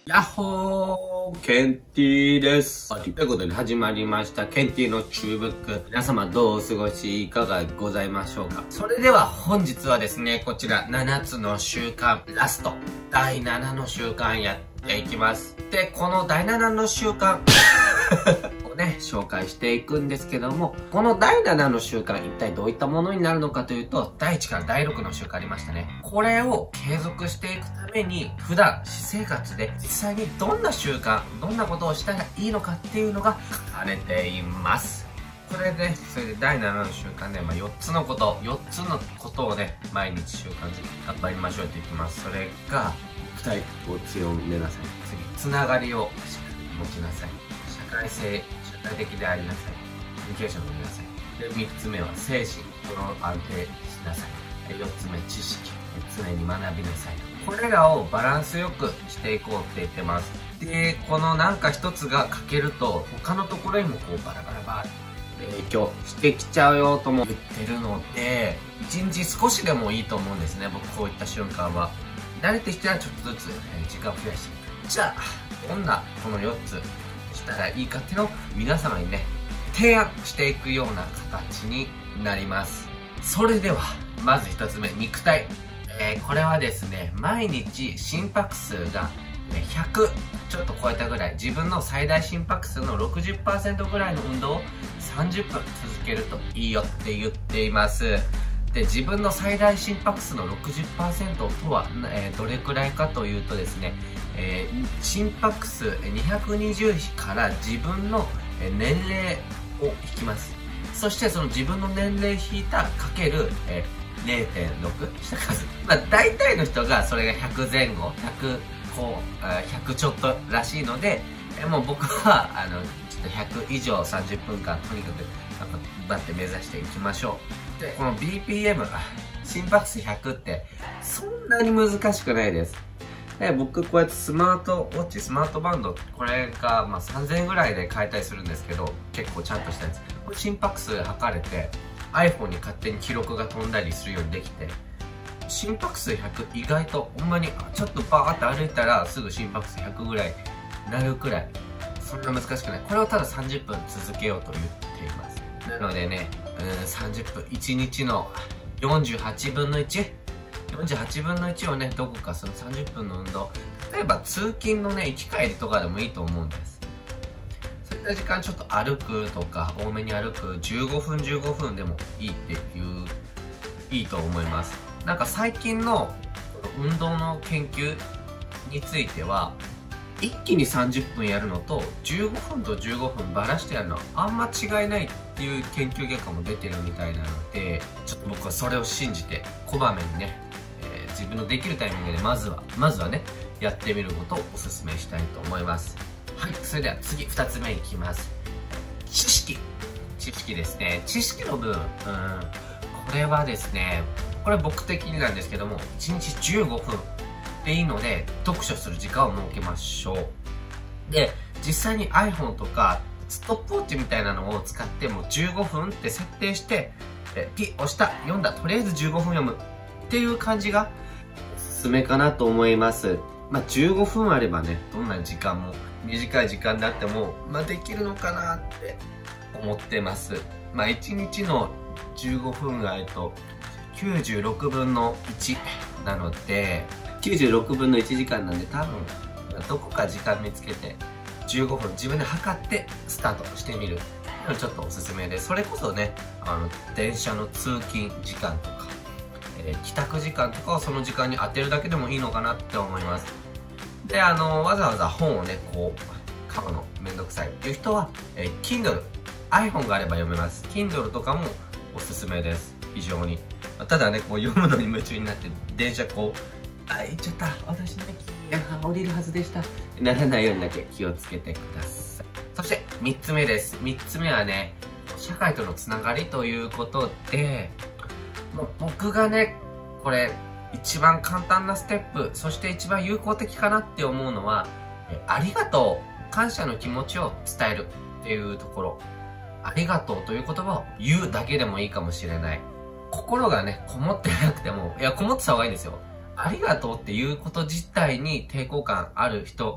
やっほーケンティーです。ということで始まりましたケンティーのチューブック。皆様どうお過ごしいかがございましょうか。それでは本日はですね、こちら7つの習慣ラスト第7の習慣やっていきます。で、この第7の習慣をね、紹介していくんですけども、この第7の習慣一体どういったものになるのかというと、第1から第6の習慣ありましたね。これを継続していくために、普段私生活で実際にどんな習慣、どんなことをしたらいいのかっていうのが書かれています。それで第7の習慣で、4つのことをね、毎日習慣的に頑張りましょうって言ってます。それが、肉体を強めなさい。次、つながりをしっかり持ちなさい。社会的でありなさい。コミュニケーションを取りなさい。で、3つ目は精神。この安定しなさい。4つ目、知識。常に学びなさい。これらをバランスよくしていこうって言ってます。で、このなんか一つが欠けると、他のところにもこうバラバラバラ影響してきちゃうよとも言ってるので、1日少しでもいいと思うんですね。僕こういった瞬間は。慣れてきたらちょっとずつ時間を増やしていく。じゃあ、どんなこの4つしたらいいかっていうのを皆様にね、提案していくような形になります。それでは、まず1つ目、肉体。これはですね、毎日心拍数が100ちょっと超えたぐらい、自分の最大心拍数の 60% ぐらいの運動を30分続けるといいよって言っています。で、自分の最大心拍数の 60% とは、どれくらいかというとですね、心拍数220から自分の年齢を引きます。そしてその自分の年齢引いたかける、0.6 した数。大体の人がそれが100前後、100ちょっとらしいので、もう僕は、ちょっと100以上30分間、とにかく、バッて目指していきましょう。で、この BPM、心拍数100って、そんなに難しくないです。で、僕こうやってスマートウォッチ、スマートバンド、これが、3000円ぐらいで買えたりするんですけど、結構ちゃんとしたやつ。これ心拍数測れて、iPhone に勝手に記録が飛んだりするようにできて、心拍数100意外とほんまにちょっとバーって歩いたらすぐ心拍数100ぐらいなるくらい、そんな難しくない。これをただ30分続けようと言っています。なのでね、30分、1日の48分の1、48分の1をね、どこかその30分の運動、例えば通勤のね、行き帰りとかでもいいと思うんです。そういった時間ちょっと歩くとか、多めに歩く15分15分でもいいっていいと思います。なんか最近の運動の研究については、一気に30分やるのと15分と15分バラしてやるのはあんま違いないっていう研究結果も出てるみたいなので、ちょっと僕はそれを信じてこまめにね、自分のできるタイミングでまずはね、やってみることをお勧めしたいと思います。はい、それでは次2つ目いきます。知識ですね。知識の部分、これはですね、これ僕的になんですけども、1日15分でいいので、読書する時間を設けましょう。で、実際に iPhone とか、ストップウォッチみたいなのを使っても15分って設定して、ピッ押した、読んだ、とりあえず15分読むっていう感じがおすすめかなと思います。15分あればね、どんな時間も、短い時間であっても、できるのかなって思ってます。1日の15分が96分の1なので、96分の1時間なんで多分、どこか時間見つけて、15分自分で測ってスタートしてみるのちょっとおすすめで、それこそね、電車の通勤時間とか、帰宅時間とかをその時間に当てるだけでもいいのかなって思います。で、わざわざ本をね、こう、買うのめんどくさいっていう人は、Kindle、iPhone があれば読めます。Kindle とかもおすすめです。非常に。ただね、こう読むのに夢中になって、電車こう、行っちゃった。私の駅、降りるはずでした。ならないようにだけ気をつけてください。そして、3つ目です。3つ目はね、社会とのつながりということで、もう僕がね、これ、一番簡単なステップ、そして一番有効的かなって思うのは、ありがとう、感謝の気持ちを伝えるっていうところ。ありがとうという言葉を言うだけでもいいかもしれない。心がね、こもってなくても、こもってた方がいいんですよ。ありがとうっていうこと自体に抵抗感ある人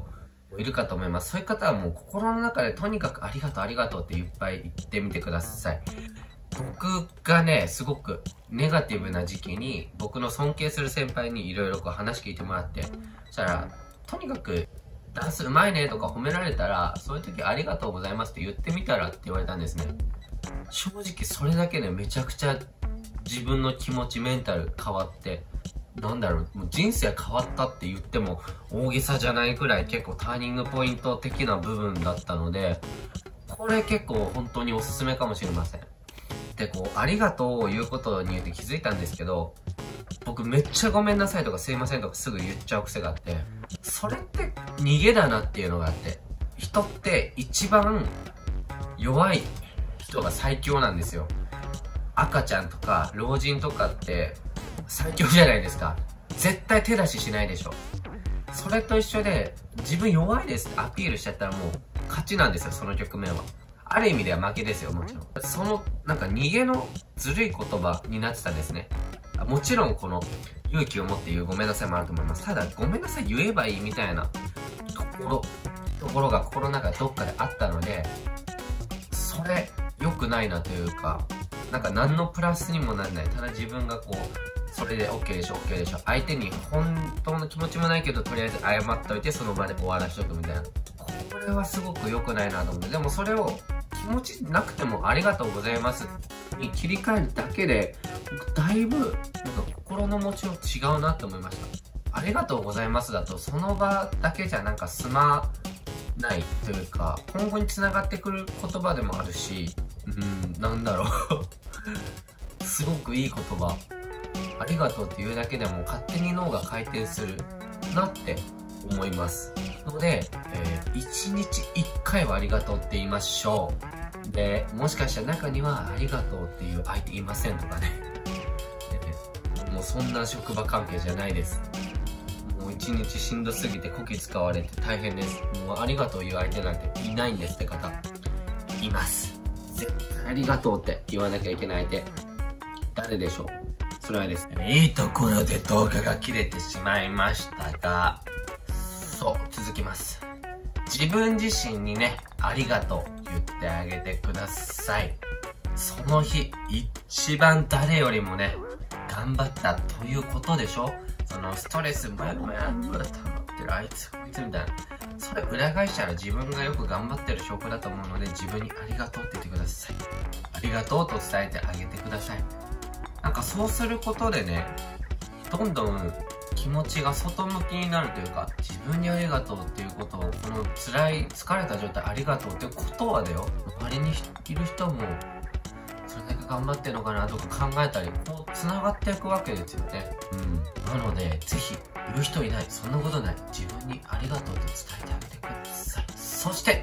いるかと思います。そういう方はもう心の中でとにかくありがとうありがとうっていっぱい言ってみてください。僕がね、すごくネガティブな時期に僕の尊敬する先輩にいろいろ話聞いてもらって、そしたら、とにかくダンスうまいねとか褒められたら、そういう時ありがとうございますって言ってみたらって言われたんですね。正直それだけでめちゃくちゃ自分の気持ち、メンタル変わって、もう人生変わったって言っても大げさじゃないくらい結構ターニングポイント的な部分だったので、これ結構本当におすすめかもしれません。で、ありがとうを言うことによって気づいたんですけど、僕めっちゃごめんなさいとかすいませんとかすぐ言っちゃう癖があって、それって逃げだなっていうのがあって、人って一番弱い人が最強なんですよ。赤ちゃんとか老人とかって最強じゃないですか。絶対手出ししないでしょ。それと一緒で、自分弱いですってアピールしちゃったらもう勝ちなんですよ、その局面は。ある意味では負けですよ、もちろん。その、逃げのずるい言葉になってたんですね。もちろん勇気を持って言うごめんなさいもあると思います。ただ、ごめんなさい言えばいいみたいなところが心の中でどっかであったので、それ良くないなというか、何のプラスにもならない。ただ自分がそれで OK でしょ OK でしょ。相手に本当の気持ちもないけど、とりあえず謝っといてその場で終わらしとくみたいな。これはすごく良くないなと思って。でもそれを気持ちなくてもありがとうございますに切り替えるだけで、僕だいぶ心の持ちよう違うなって思いました。ありがとうございますだとその場だけじゃ済まないというか、今後に繋がってくる言葉でもあるし、すごくいい言葉。ありがとうって言うだけでも勝手に脳が回転するなって思います。ので、1日1回はありがとうって言いましょう。で、もしかしたら中にはありがとうっていう相手いませんとかね。もうそんな職場関係じゃないです。もう1日しんどすぎてこき使われて大変です。もうありがとう言う相手なんていないんですって方、います。絶対ありがとうって言わなきゃいけない相手、誰でしょう。それはですね、いいところで動画が切れてしまいましたが、そう、続きます。自分自身にね、ありがとう言ってあげてください。その日、一番誰よりもね、頑張ったということでしょ。そのストレス、もやもや溜まってるあいつ、こいつみたいな。それ裏返したら自分がよく頑張ってる証拠だと思うので、自分にありがとうって言ってください。ありがとうと伝えてあげてください。そうすることでね、どんどん気持ちが外向きになるというか、自分にありがとうっていうことを、この辛い、疲れた状態ありがとうっていうことはだよ、周りにいる人も、それだけ頑張ってるのかなとか考えたり、繋がっていくわけですよね。なので、ぜひ、言う人いない。そんなことない。自分にありがとうと伝えてあげてください。そして、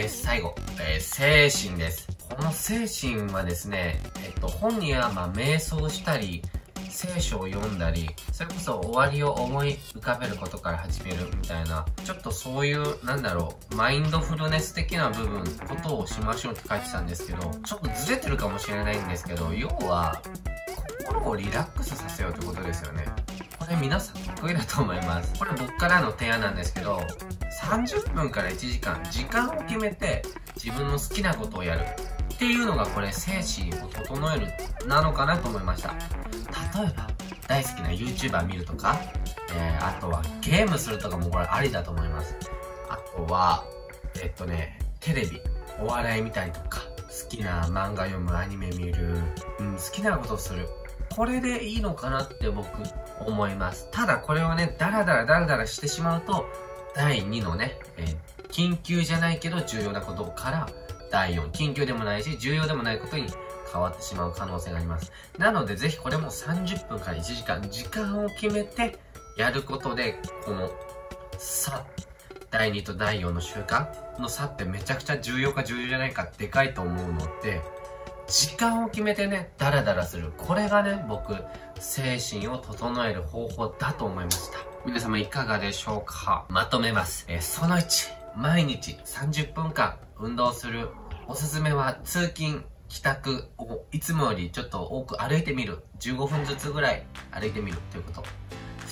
最後、精神です。この精神はですね、本には瞑想したり、聖書を読んだり、それこそ終わりを思い浮かべることから始めるみたいな、ちょっとそういう、マインドフルネス的な部分、ことをしましょうって書いてたんですけど、ちょっとずれてるかもしれないんですけど、要は、心をリラックスさせようってことですよね。これ皆さん得意だと思います。これ僕からの提案なんですけど、30分から1時間、時間を決めて自分の好きなことをやるっていうのがこれ精神を整えるなのかなと思いました。例えば、大好きな YouTuber 見るとか、あとはゲームするとかもこれありだと思います。あとは、テレビ、お笑い見たりとか、好きな漫画読む、アニメ見る、好きなことをする。これでいいのかなって僕思います。ただこれをね、ダラダラしてしまうと、第2のね、緊急じゃないけど重要なことから第4、緊急でもないし重要でもないことに変わってしまう可能性があります。なのでぜひこれも30分から1時間、時間を決めてやることで、この差、第2と第4の習慣の差ってめちゃくちゃ重要か重要じゃないかでかいと思うので、時間を決めてね、ダラダラする。これがね、僕、精神を整える方法だと思いました。皆様いかがでしょうか？まとめます。その1、毎日30分間運動する。おすすめは通勤、帰宅をいつもよりちょっと多く歩いてみる。15分ずつぐらい歩いてみるということ。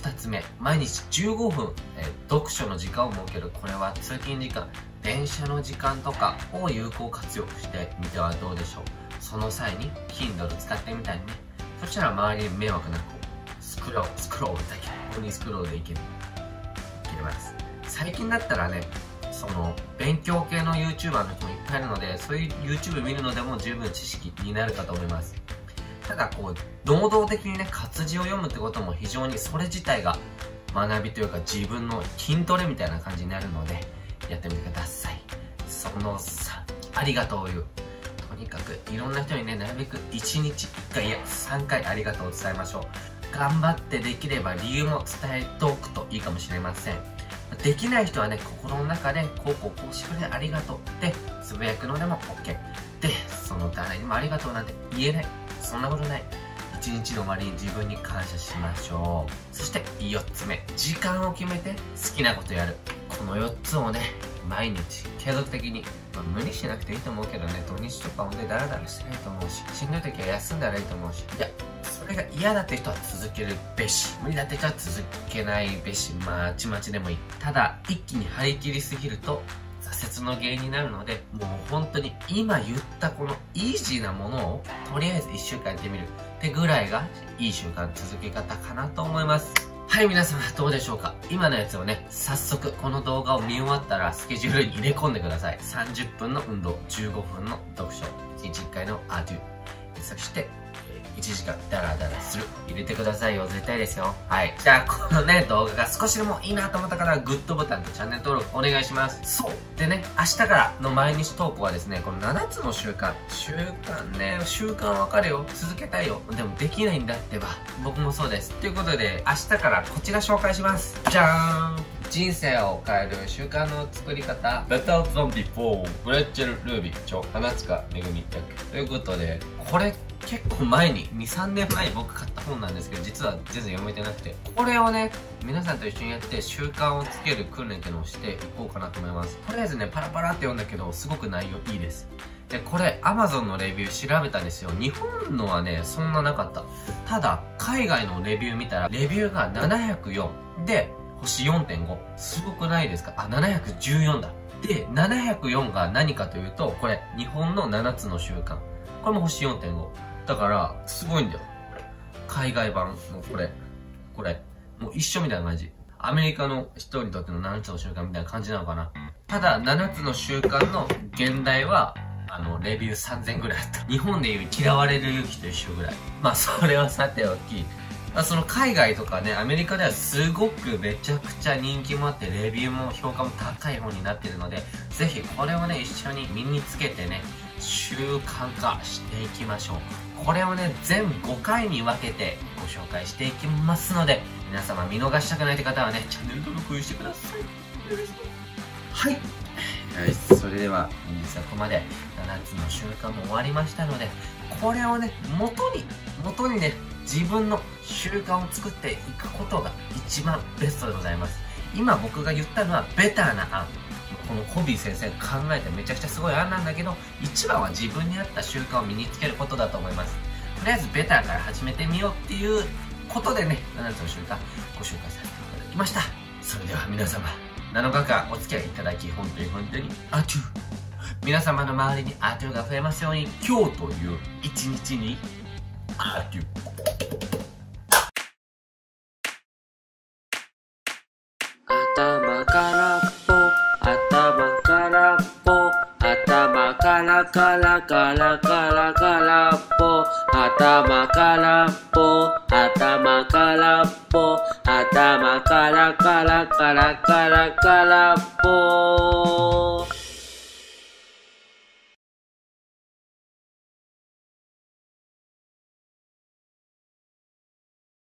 2つ目、毎日15分、読書の時間を設ける。これは通勤時間、電車の時間とかを有効活用してみてはどうでしょう。その際に Kindle 使ってみたりね。そしたら周りに迷惑なくスクロールだけ、ここにスクロールでいけます。最近だったらね、その勉強系の YouTuber の人もいっぱいいるので、そういう YouTube 見るのでも十分知識になるかと思います。ただこう能動的にね、活字を読むってことも非常にそれ自体が学びというか自分の筋トレみたいな感じになるので、やってみてください。その3、ありがとうを言う。とにかくいろんな人にね、なるべく1日1回や3回ありがとうを伝えましょう。頑張ってできれば理由も伝えておくといいかもしれません。できない人はね、心の中でこうしてくれありがとうってつぶやくのでも OK で、その誰にもありがとうなんて言えない、そんなことない。一日の終わりに自分に感謝しましょう。そして4つ目、時間を決めて好きなことやる。この4つをね、毎日継続的に、無理しなくていいと思うけどね、土日とかほんでダラダラしてないと思うし、しんどい時は休んだらいいと思うし、いやそれが嫌だって人は続けるべし、無理だって人は続けないべし、まちまちでもいい。ただ一気に張り切りすぎると挫折の原因になるので、もう本当に今言ったこのイージーなものをとりあえず1週間やってみるってぐらいがいい習慣続け方かなと思います。はい、皆様どうでしょうか。今のやつをね、早速この動画を見終わったらスケジュールに入れ込んでください。30分の運動、15分の読書、1日1回のアデュ、そして1時間ダラダラする。入れてくださいよ。絶対ですよ。はい。じゃあ、このね、動画が少しでもいいなと思った方は、グッドボタンとチャンネル登録お願いします。そう。でね、明日からの毎日投稿はですね、この7つの習慣。習慣わかるよ。続けたいよ。でもできないんだってば。僕もそうです。ということで、明日からこちら紹介します。じゃーん。人生を変える習慣の作り方 Better Than Before グレッチェル・ルービッ著花塚めぐみ役ということで、これ結構前に 2,3 年前に僕買った本なんですけど、実は全然読めてなくて、これをね皆さんと一緒にやって習慣をつける訓練っていうのをしていこうかなと思います。とりあえずねパラパラって読んだけど、すごく内容いいです。でこれ Amazon のレビュー調べたんですよ。日本のはねそんななかった。ただ海外のレビュー見たらレビューが704で星 4.5。 すごくないですか。あ、714だ。で704が何かというと、これ日本の7つの習慣、これも星 4.5 だからすごいんだよ。海外版のこれもう一緒みたいな感じ。アメリカの人にとっての7つの習慣みたいな感じなのかな。ただ7つの習慣の現代はレビュー3000ぐらいあった。日本でいう嫌われる勇気と一緒ぐらい。まあそれはさておき、その海外とかね、アメリカではすごくめちゃくちゃ人気もあって、レビューも評価も高い本になっているので、ぜひこれをね、一緒に身につけてね、習慣化していきましょう。これをね、全5回に分けてご紹介していきますので、皆様見逃したくないって方はね、チャンネル登録してください。はい。それでは、本日はここまで7つの習慣も終わりましたので、これをね、元にね、自分の習慣を作っていくことが一番ベストでございます。今僕が言ったのはベターな案。このコビー先生が考えてめちゃくちゃすごい案なんだけど、一番は自分に合った習慣を身につけることだと思います。とりあえずベターから始めてみようっていうことでね、7つの習慣ご紹介させていただきました。それでは皆様、7日間お付き合いいただき本当にアトゥー。皆様の周りにアトゥーが増えますように、今日という一日にアトゥー。頭からぽ、頭からぽ、頭からからからからからぽ、頭からぽ、頭からぽ、頭からからからからからぽ。